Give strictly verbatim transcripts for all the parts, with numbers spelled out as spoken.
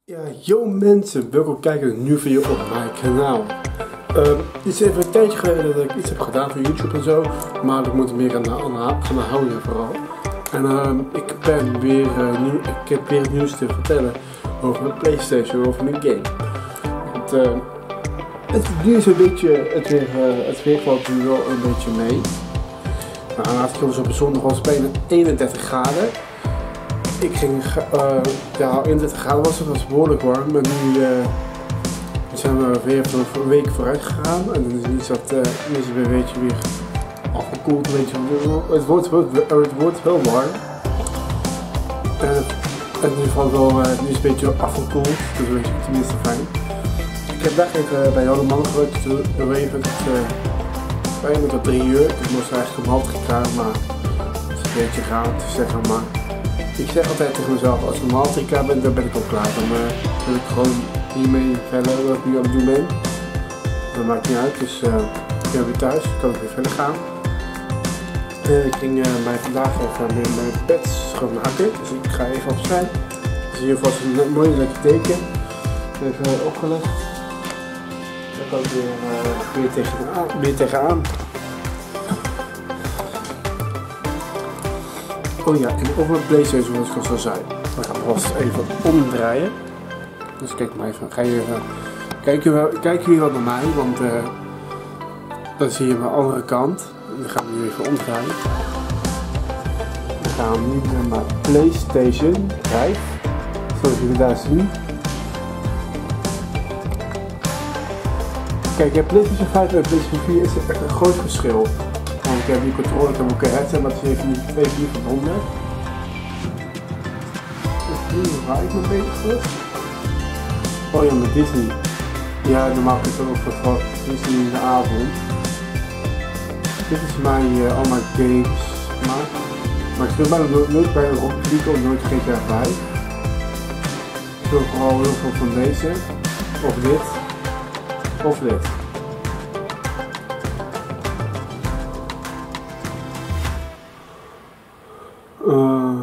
Ja, yo mensen, welkom kijken naar een nieuwe video op mijn kanaal. Uh, het is even een tijdje geleden dat ik iets heb gedaan voor YouTube en zo, maar ik moet er meer aan, aan gaan houden vooral. En uh, ik ben weer, uh, nieuw, ik heb weer het nieuws te vertellen over mijn PlayStation, over mijn game. Want, uh, het nu is een beetje, het weer, uh, het weer valt nu wel een beetje mee. Nou, laatst keer was op een zondag was bijna eenendertig graden. Ik ging, uh, ja, eenendertig graden was het, was behoorlijk warm, maar nu uh, zijn we weer van een week vooruit gegaan en dan is, dat, uh, is het weer een beetje weer afgekoeld, een beetje, het wordt, het wordt wel warm. En, en nu valt wel, uh, nu is het een beetje afgekoeld, dus een beetje tenminste fijn. Ik heb daar even bij Jan Man gewerkt, toen even het, uh, bijna tot drie uur, ik moest eigenlijk om half gegaan, maar het is een beetje raar te zeggen, maar ik zeg altijd tegen mezelf, als ik om half drie klaar ben, dan ben ik al klaar. Dan uh, wil ik gewoon hiermee verder wat ik nu aan het doen ben. Dat maakt niet uit, dus uh, ik ben weer thuis, kan ik weer verder gaan. Uh, ik ging uh, mij vandaag even weer mijn bed schoonmaken, dus ik ga even opzij. Dus hier vast een mooi lekker teken. Even uh, opgelegd. Dan kan ik weer, uh, weer, tegenaan, weer tegenaan. Oh ja, en over mijn PlayStation zoals ik al zo zei. Dan gaan we vast even omdraaien. Dus kijk maar even. Ga je even kijken, wel, kijken jullie wat naar mij, want uh, dan zie je mijn andere kant. En dan gaan we nu even omdraaien. Dan gaan we nu naar mijn PlayStation vijf. Zoals jullie daar zien. Kijk, ja, PlayStation vijf en PlayStation vier is echt een groot verschil. Want ik heb die controller, ik heb ook een headset, maar het is even niet, even niet verbonden. Dus nu waar ik me bezig was. Oh ja, met Disney. Ja, normaal is het ook voor Disney in de avond. Dit is mijn, uh, al mijn games gemaakt. Maar ik speel bijna nooit bij een Rocket League of nooit G T A vijf. Ik speel vooral heel veel van deze. Of dit. Of dit. Uh,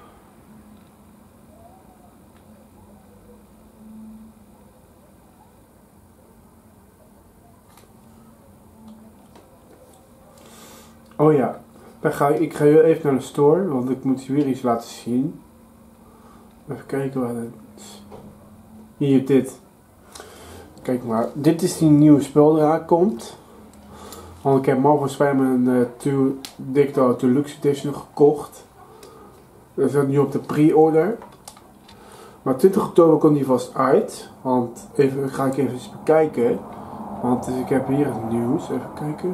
oh ja, dan ga ik, ik ga even naar de store, want ik moet je weer iets laten zien. Even kijken wat het is. Hier, dit. Kijk maar, dit is die nieuwe spel die eraan komt. Want ik heb Marvel Spider-Man uh, two Digital Deluxe Edition gekocht. Dat is nu op de pre-order. Maar twintig oktober komt die vast uit. Want even ga ik even eens bekijken. Want dus ik heb hier het nieuws. Even kijken.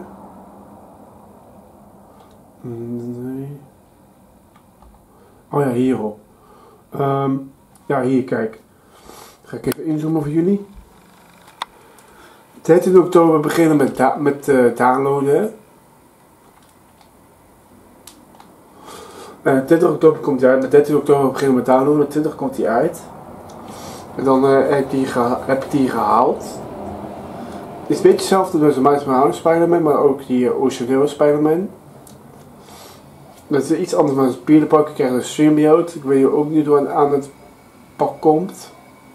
Nee. Oh ja, hierop. Um, ja, hier kijk. Ga ik even inzoomen voor jullie. dertien oktober beginnen met, da met uh, downloaden. Uh, twintig oktober komt hij uit, met dertien oktober beginnen we met downloaden, met twintig komt hij uit. En dan uh, heb, ik die heb ik die gehaald. Het is een beetje hetzelfde als de Miles Morales Spider-Man, maar ook die uh, originele Spider-Man. Dat is iets anders dan Peter Parker, krijgt een symbiote. Ik weet ook niet hoe het aan het pak komt.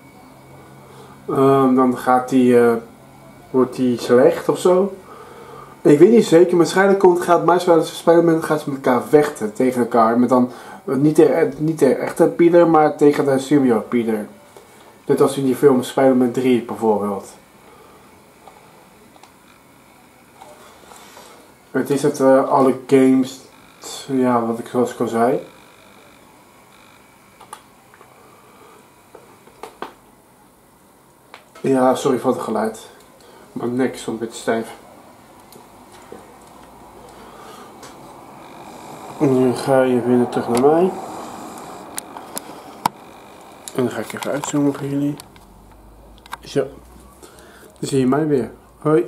Um, dan gaat die, uh, wordt die slecht ofzo. Ik weet niet zeker, waarschijnlijk komt, gaat Miles Morales en Spider-Man gaan ze met elkaar vechten tegen elkaar. Met dan niet de, niet de echte Peter, maar tegen de symbiote Peter. Net als in die film Spider-Man drie bijvoorbeeld. Het is het uh, alle games, ja wat ik zoals ik al zei. Ja, sorry voor het geluid. Mijn nek is een beetje stijf. Nu ga je weer terug naar mij. En dan ga ik even uitzoomen voor jullie. Zo. Dan zie je mij weer. Hoi.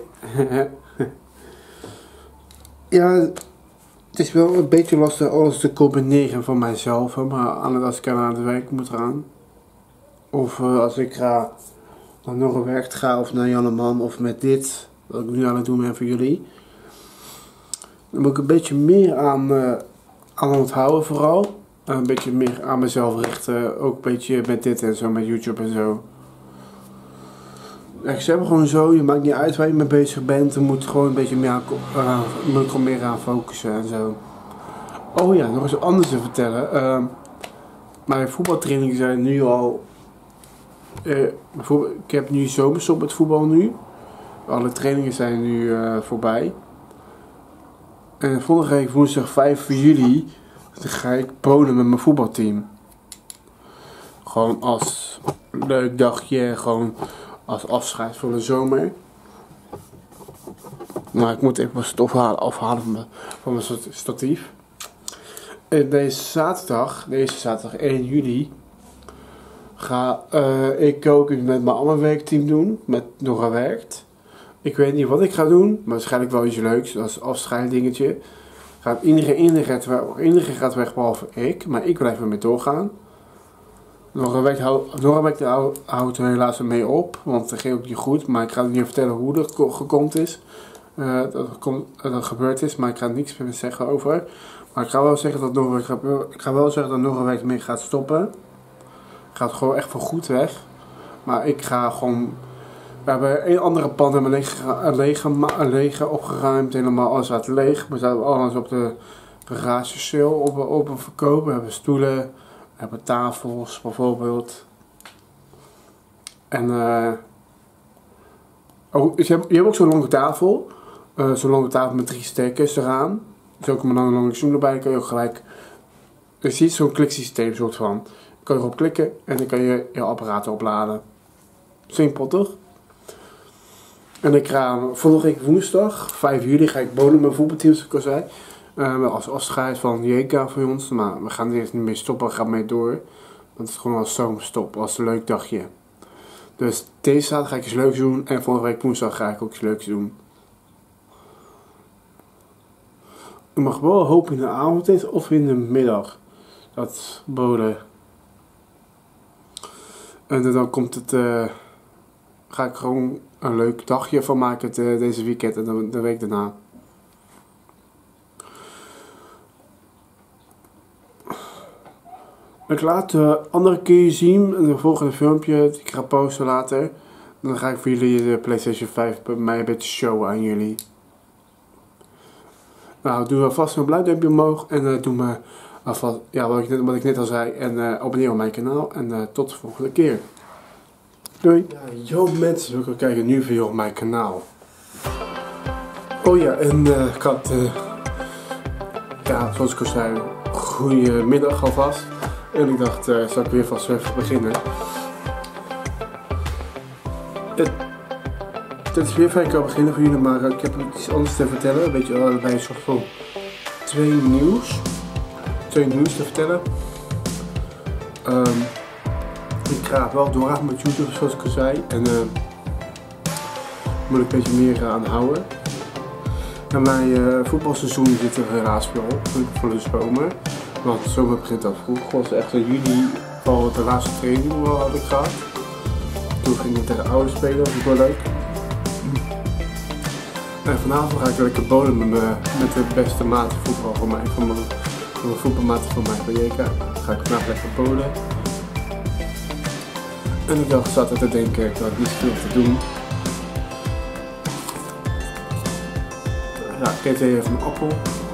Ja, het is wel een beetje lastig alles te combineren van mijzelf. Maar als ik aan het werk moet gaan. Of uh, als ik ga naar Noorderwerk ga of naar Janneman of met dit. Wat ik nu aan het doen ben voor jullie. Dan moet ik een beetje meer aan... Uh, aan onthouden vooral. een beetje meer aan mezelf richten. Ook een beetje met dit en zo, met YouTube en zo. Ik zeg gewoon zo, je maakt niet uit waar je mee bezig bent. Je moet gewoon een beetje meer aan, uh, moet gewoon meer aan focussen en zo. Oh ja, nog eens anders te vertellen. Uh, mijn voetbaltrainingen zijn nu al... Uh, bijvoorbeeld, ik heb nu zomerstop met voetbal nu. Alle trainingen zijn nu uh, voorbij. En volgende week woensdag vijf juli dan ga ik bowlen met mijn voetbalteam. Gewoon als leuk dagje, gewoon als afscheid voor de zomer. Maar ik moet even mijn stof halen, afhalen van mijn, van mijn statief. En deze zaterdag, deze zaterdag één juli, ga uh, ik ook met mijn ander werkteam doen, met Nora Werkt. Ik weet niet wat ik ga doen, maar waarschijnlijk wel iets leuks, dat is een afscheiddingetje. Gaat iedereen, iedereen, iedereen gaat weg behalve ik, maar ik blijf ermee doorgaan. Nora Werkt houdt houdt er helaas mee op, want het ging ook niet goed, maar ik ga niet vertellen hoe dat gekomen is. Uh, dat, dat gebeurd is, maar ik ga niks meer zeggen over. Maar ik ga wel zeggen dat Nora, ik ga wel zeggen dat Nora Werkt mee gaat stoppen. Gaat gewoon echt voor goed weg. Maar ik ga gewoon... We hebben een andere pand hebben leeg, leeg, leeg opgeruimd. Helemaal alles staat leeg. We zaten alles op de garagesale op, op een verkoop. We hebben stoelen. We hebben tafels bijvoorbeeld. En... Uh, oh, je, hebt, je hebt ook zo'n lange tafel. Uh, zo'n lange tafel met drie stekers eraan. Er is ook een lange zoom erbij. Dan kun je ook gelijk... Je ziet zo'n kliksysteem soort van. Dan kan je erop klikken en dan kan je je apparaten opladen. Simpel toch? En ik ga volgende week woensdag, vijf juli, ga ik bowlen met voetbalteam, zoals ik al zei. Uh, als afscheid van J K voor ons. Maar we gaan er eerst niet mee stoppen, we gaan mee door. Want het is gewoon als zomerstop, als een leuk dagje. Dus deze zaterdag ga ik iets leuks doen. En volgende week woensdag ga ik ook iets leuks doen. Ik mag wel hopen in de avond of in de middag. Dat bowlen. En dan komt het, uh, ga ik gewoon een leuk dagje van maken het, uh, deze weekend en de, de week daarna. Ik laat de andere keer zien in de volgende filmpje, dat ik ga posten later. Dan ga ik voor jullie de PlayStation vijf bij mij een beetje showen aan jullie. Nou, doe alvast een blauw duimpje omhoog en uh, doe me alvast, ja, wat ik net, wat ik net al zei. En uh, abonneer op mijn kanaal en uh, tot de volgende keer. Doei! Ja, yo mensen, welkom kijken nu weer op mijn kanaal. Oh ja, en uh, ik had, uh, ja, zoals ik al zei, goedemiddag alvast. En ik dacht, uh, zal ik weer vast even beginnen. Het, dit is weer fijn, ik kan beginnen voor jullie, maar uh, ik heb iets anders te vertellen. Een beetje uh, bij een soort van twee nieuws. Twee nieuws te vertellen. Um, ik ga wel doorgaan met YouTube, zoals ik al zei. En uh, moet ik een beetje meer aan houden. En mijn uh, voetbalseizoen zit er helaas weer op voor de zomer. Want de zomer begint al vroeg. Het was echt in juli al de laatste training wel had ik gehad. Toen ging ik tegen ouders spelen, dat was ook wel leuk. En vanavond ga ik lekker bowlen met, me, met de beste maat voetbal van mij. Van mijn, van mijn voetbalmaat van mij bij J K. Dan ga ik vanavond lekker bowlen. En ik dacht, zat er te denken, ik had niet veel te doen. Ja, ik eet even een appel.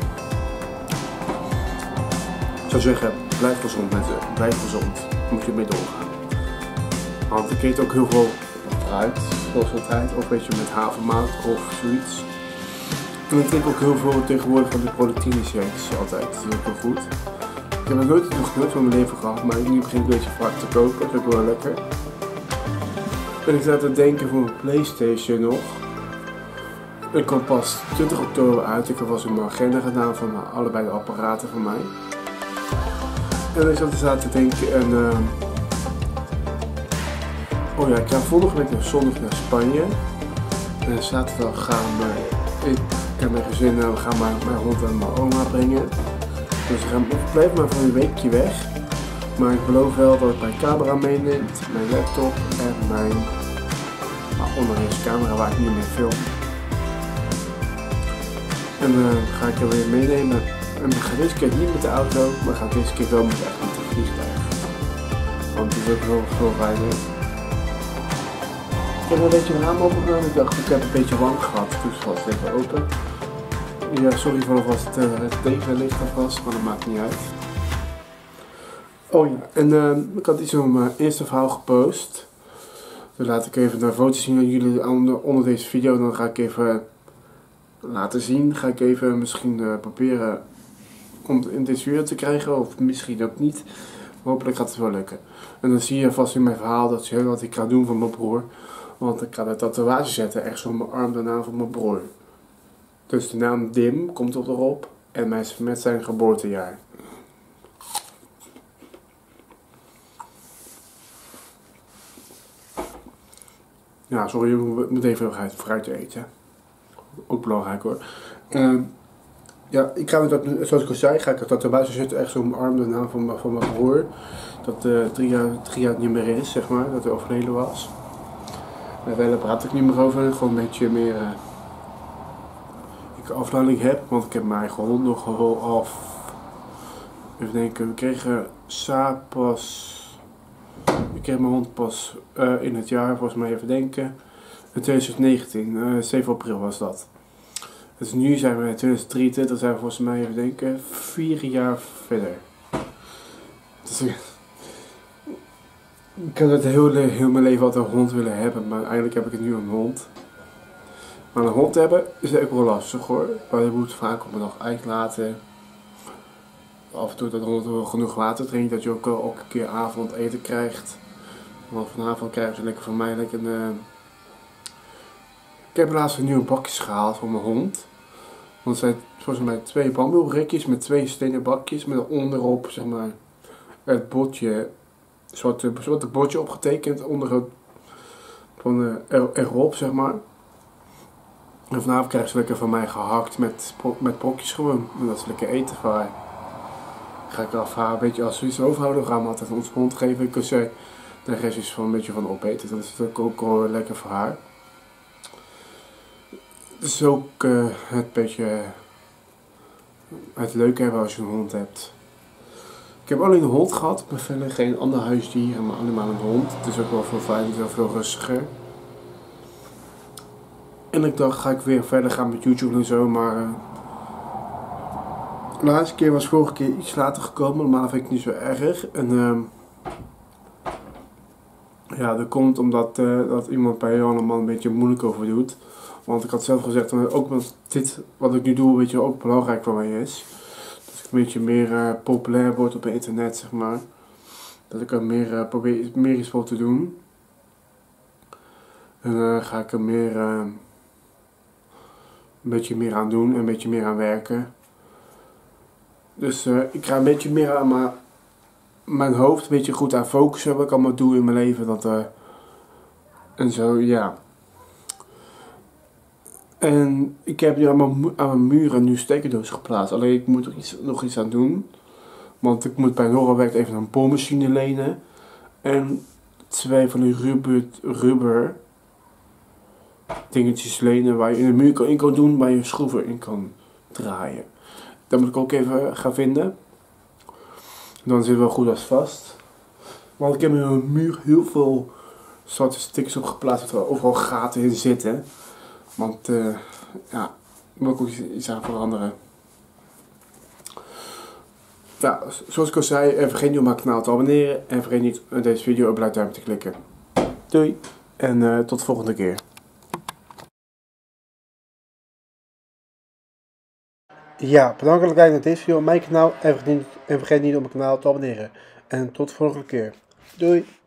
Ik zou zeggen, blijf gezond mensen, blijf gezond. Daar moet je mee doorgaan. Want ik eet ook heel veel fruit, zoals altijd, of een beetje met havermout of zoiets. En ik drink ook heel veel tegenwoordig van de proteïne shakes altijd, dat is ook wel goed. Ik heb nog nooit nog nooit van mijn leven gehad, maar nu begin ik een beetje vaak te kopen, dat is ook wel lekker. En ik zat te denken voor mijn PlayStation nog. Ik kwam pas twintig oktober uit, ik heb vast in mijn agenda gedaan van mijn, allebei de apparaten van mij. En ik zat er te denken en uh, oh ja, ik ga volgende week naar zondag naar Spanje. En zaterdag gaan we, ik en mijn gezin, we gaan mijn, mijn hond en mijn oma brengen. Dus we gaan, ik blijf maar voor een weekje weg. Maar ik beloof wel dat ik mijn camera meeneem, mijn laptop en mijn, mijn onderhuis camera waar ik niet mee film. En dan uh, ga ik er weer meenemen. En we gaan deze keer niet met de auto, maar we gaan deze keer wel met, echt met de vliegtuig. Want het is ook heel veel veilig. Ik heb een beetje mijn raam open gedaan. Ik dacht, ik heb een beetje warm gehad, dus was het even open. Ja, sorry voor alvast het, uh, het tegenlicht alvast, maar dat maakt niet uit. Oh ja, en uh, ik had iets op mijn eerste verhaal gepost. Dan laat ik even naar foto's zien aan jullie onder, onder deze video. Dan ga ik even laten zien. Ga ik even misschien uh, proberen om in deze video te krijgen, of misschien ook niet. Hopelijk gaat het wel lukken. En dan zie je vast in mijn verhaal dat je wat ik ga doen van mijn broer. Want ik ga de tatoeage zetten, echt zo op mijn arm, de naam van mijn broer. Dus de naam Dim komt erop en met zijn geboortejaar. Ja, sorry, ik moet even fruit eten. Ook belangrijk hoor. Uh, ja, ik ga met dat, zoals ik al zei, ga ik dat tatoeage zetten, echt zo op mijn arm, de naam van, van mijn broer. Dat uh, drie, jaar, drie jaar niet meer is, zeg maar, dat hij overleden was. En daar praat ik niet meer over, gewoon een beetje meer uh, ik afleiding heb, want ik heb mijn eigen hond nog al af. Even denken, we kregen Sa pas, ik kreeg mijn hond pas uh, in het jaar, volgens mij even denken, in twintig negentien, uh, zeven april was dat. Dus nu zijn we in twintig drieëntwintig, zijn we volgens mij even denken, vier jaar verder. Dus ik, ik had het heel, heel mijn leven altijd een hond willen hebben, maar eigenlijk heb ik het nu een hond. Maar een hond hebben is ook wel lastig hoor, maar je moet vaak op een dag uitlaten. Af en toe dat de hond wel genoeg water drinkt, dat je ook elke keer avondeten krijgt. Want vanavond krijgen ze lekker van mij lekker een... Uh... Ik heb laatst een nieuwe bakjes gehaald voor mijn hond. Want het zijn volgens mij twee bamboerekjes met twee stenen bakjes met onderop zeg maar het botje, een soort, een soort botje opgetekend onder het, van, uh, er, erop zeg maar. En vanavond krijgen ze lekker van mij gehakt met, met brokjes gewoon. En dat is lekker eten voor haar. Ga ik af haar een beetje als zoiets overhouden, dan gaan we altijd ons hond geven. Ik kan ze de restjes van een beetje van opeten, dat is natuurlijk ook wel lekker voor haar. Het is ook uh, het beetje het leuke hebben als je een hond hebt. Ik heb alleen een hond gehad, maar verder geen ander huisdier, maar alleen maar een hond. Het is ook wel veel fijn, het is wel veel rustiger. En ik dacht, ga ik weer verder gaan met YouTube en zo, maar uh, de laatste keer was vorige keer iets later gekomen, maar dat vind ik niet zo erg. En uh, ja, dat komt omdat uh, dat iemand bij Jan allemaal een beetje moeilijk over doet. Want ik had zelf gezegd dat ook met dit wat ik nu doe, weet je, ook belangrijk voor mij is. Dat ik een beetje meer uh, populair word op het internet, zeg maar. Dat ik er meer uh, probeer meer iets voor te doen. En dan uh, ga ik er meer uh, een beetje meer aan doen en een beetje meer aan werken. Dus uh, ik ga een beetje meer aan mijn, mijn hoofd, een beetje goed aan focussen wat ik allemaal doe in mijn leven. Dat, uh, en zo, ja. En ik heb hier aan mijn, aan mijn muren nu stekerdoos geplaatst. Alleen ik moet er iets, nog iets aan doen. Want ik moet bij Noorwerk even een boormachine lenen. En twee van die rubber, rubber dingetjes lenen waar je in de muur kan, in kan doen, waar je schroeven in kan draaien. Dat moet ik ook even gaan vinden. Dan zit het wel goed als vast. Want ik heb in mijn muur heel veel zwarte stickers op geplaatst waar overal gaten in zitten. Want uh, ja, daar moet ik ook iets aan veranderen. Ja, zoals ik al zei, vergeet niet om mijn kanaal te abonneren. En vergeet niet op deze video op blauw duimpje te klikken. Doei en uh, tot de volgende keer. Ja, bedankt voor het kijken naar deze video op mijn kanaal. En vergeet niet, en vergeet niet om mijn kanaal te abonneren. En tot de volgende keer. Doei!